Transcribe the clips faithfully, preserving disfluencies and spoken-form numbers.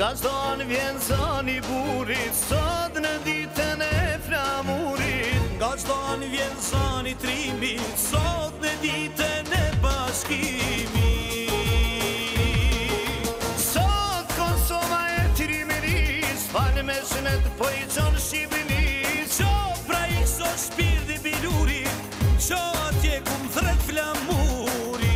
Nga çdo vjen zoni burit, sot në ditën e flamurit. Nga çdo vjen zoni trimit, sot në ditën e bashkimit. Sot Kosova e trimëris, falë me shënet po i qonë Shqipëris. Qo pra i kso shpirti bilurit, qo atje ku m'thret flamuri.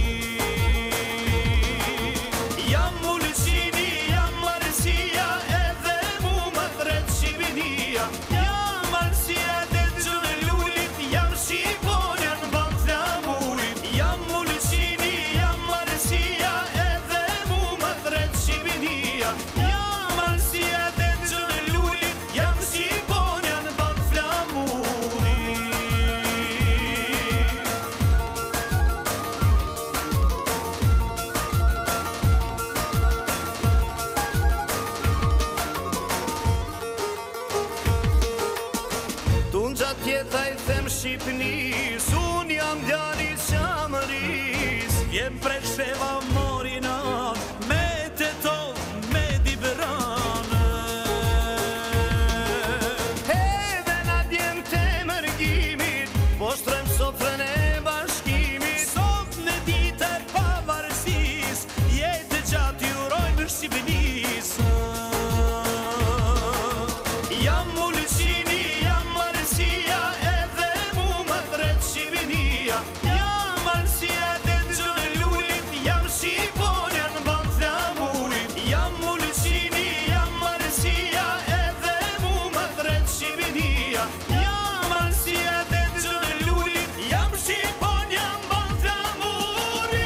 Jam ulëqini, jam arsia, edhe mu më thret Shqipnia. Jam arsia dhe gjënë lullit, jam Shqiponia në ban flamurit. Jam ulëqini, jam arsia, edhe mu më thret Shqipnia. Jam arsia dhe gjënë lullit, jam Shqiponia në ban flamurit. Tunë gjatë tjeta i them Shqipnis, unë jam djali qamëris. Jem prej sheva morinat, me të tot, me di bëranë. Edhe na djem të mërgimit, po shtrem sofrën e bashkimit. Sot në ditë e pavarësis, jetë gjatë jurojnë Shqipërisë. Jam ulëqini, jam arsia, edhe mu më thret Shqipnia. Jam arsia dhe gjënë lullit, jam Shqiponia në ban flamurit. Jam ulëqini, jam arsia, edhe mu më thret Shqipnia. Jam arsia dhe gjënë lullit, jam Shqiponia në ban flamurit.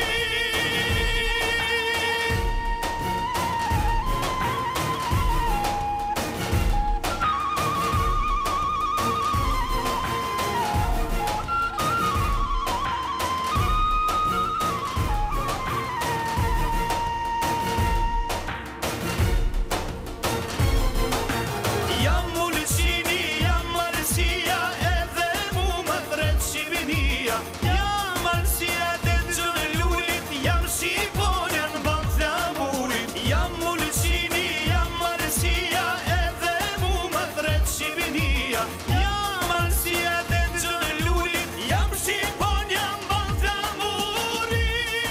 Jam ulëqini, jam arsia, edhe mu më thret Shqipnia. Jam arsia dhe gjënë lullit, jam Shqiponia në ban flamurit. Jam ulëqini, jam arsia, edhe mu më thret Shqipnia. Jam arsia dhe gjënë lullit, jam Shqiponia në ban flamurit.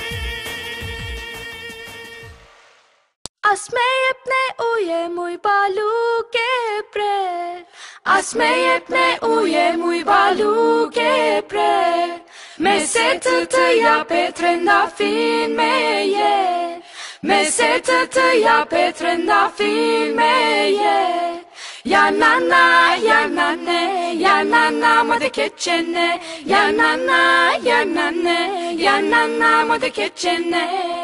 As me jepne uje muj baluke pre. As me jepne uje muj baluke pre. Me se të të jape trendafin me je. Me se të të jape trendafin me je. Ja nana, ja nane, ja nana ma de keçene. Ja nana, ja nane, ja nana ma de keçene.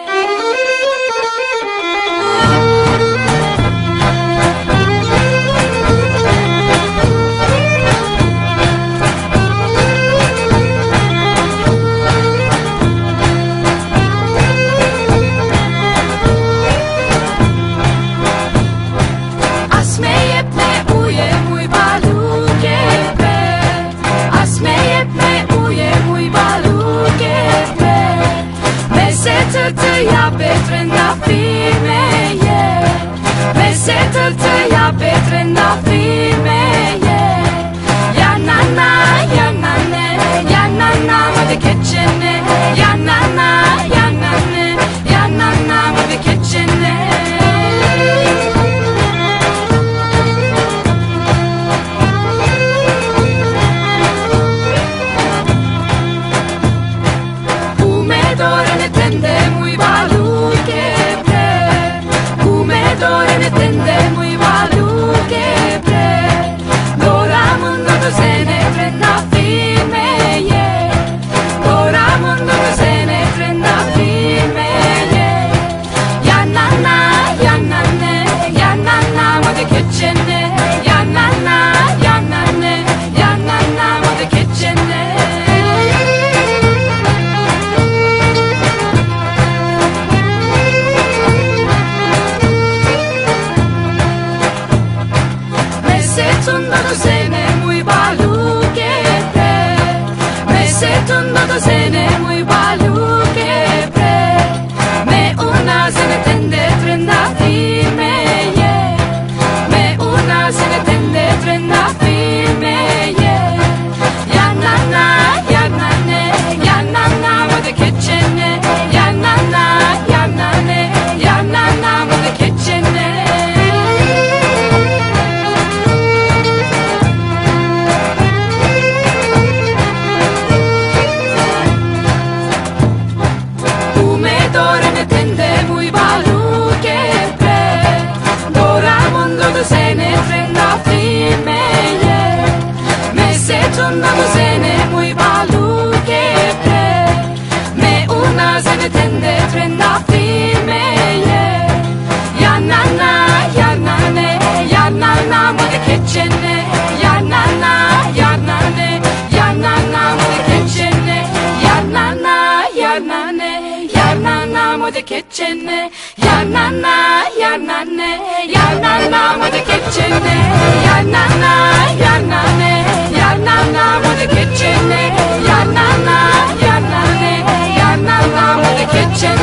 As me jepne uje muj baluke pre. As me jepne uje muj baluke pre. Me se të të jape trendafin me je. Me se të të jape trendafin me je. Ja nana, ja nane, ja nana ma de keçene. Ja nana, ja nane, ja nana ma de keçene. Ku me dorën e tende muj baluke pre. Ku me dorën e tende muj baluke pre. Dora mundo do zene trendafin me je. Dora mundo do zene trendafin me je. Ja nana, ja nane, ja nana ma de keçene. Ja nana, ja nane, ja nana ma de keçene. the kitchen. Ya na na, ya na na, ya na na with the kitchen. Ya na na, ya na na, ya na na with the kitchen. Ya na na, ya na na, ya na na with the kitchen.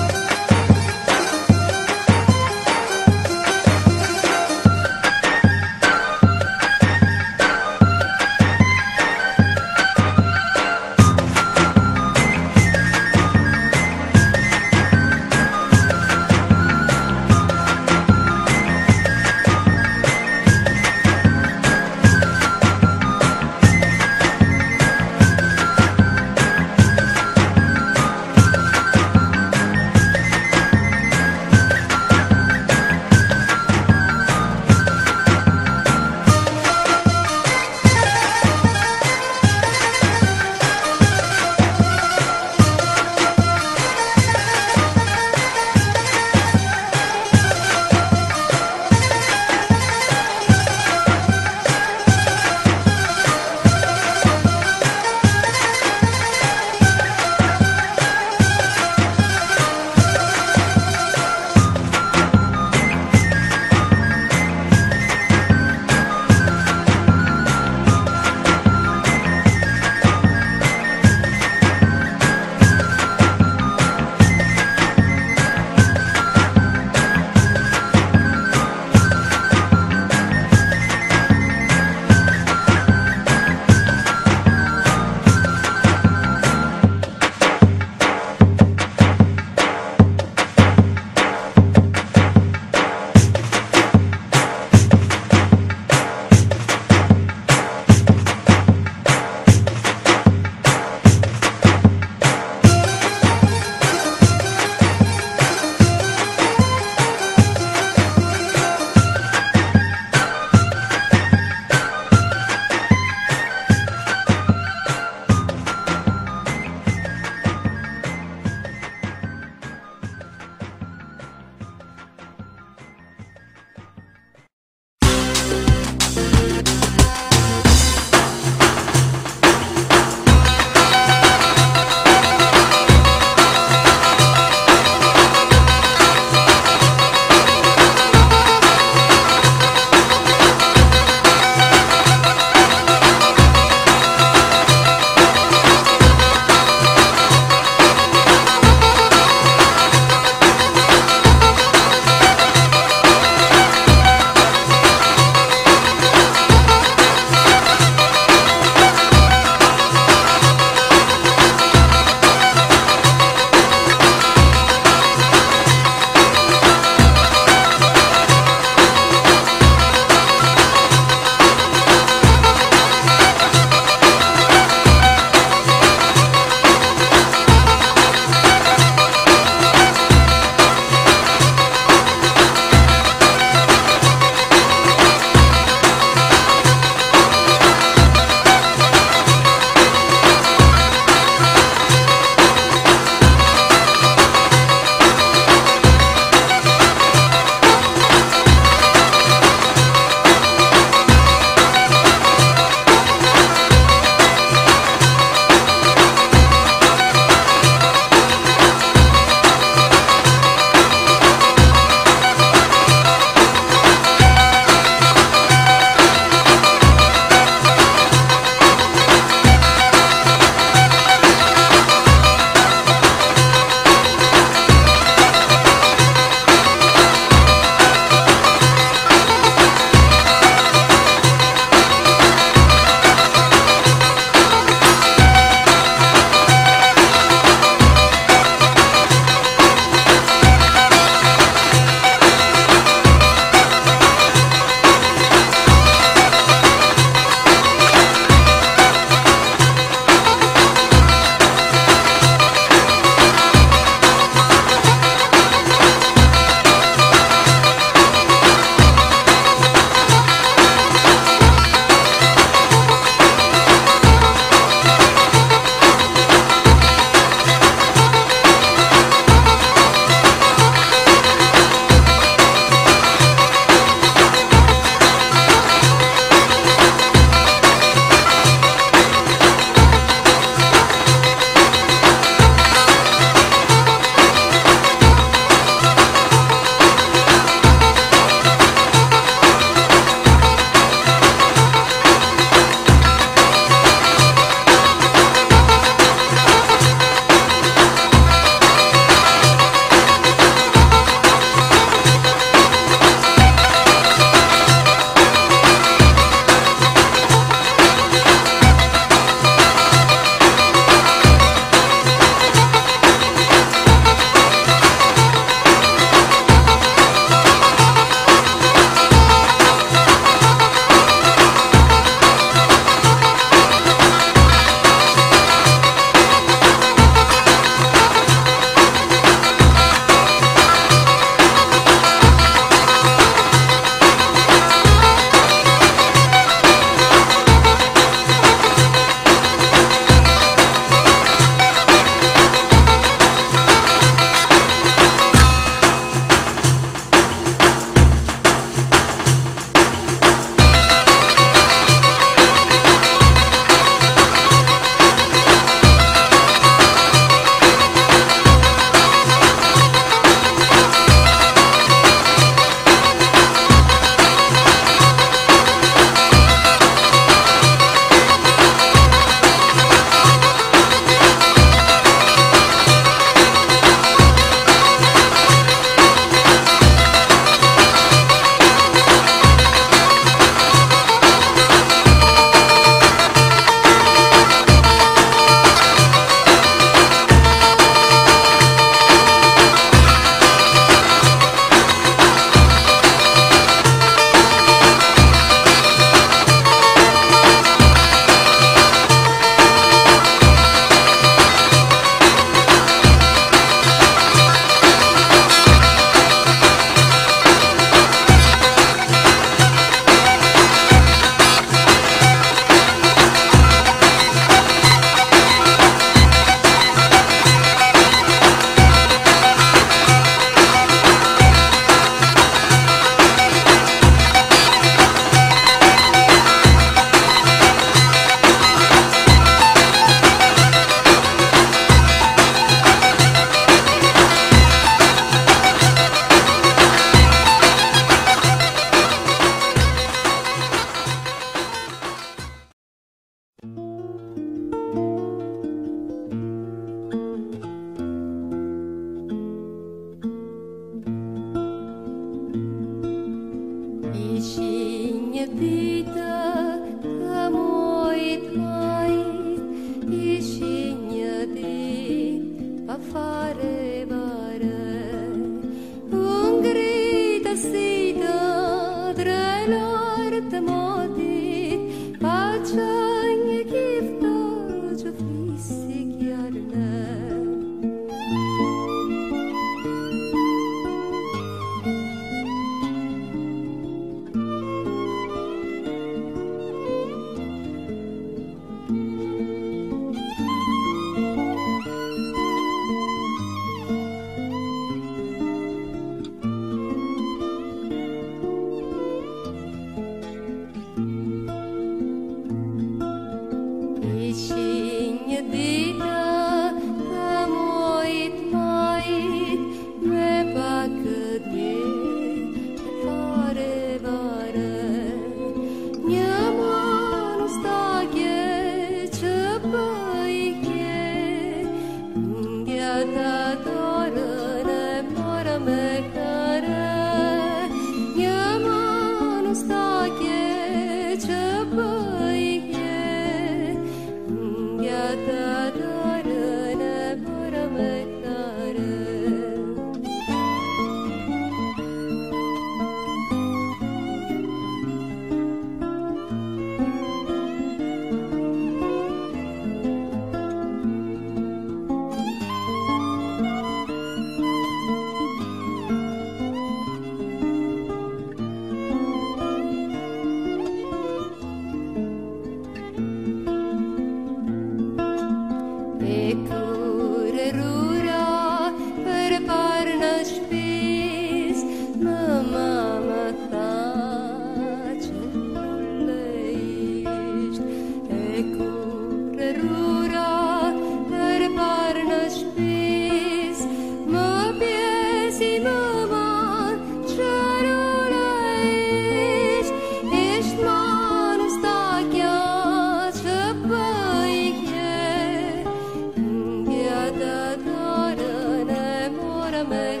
më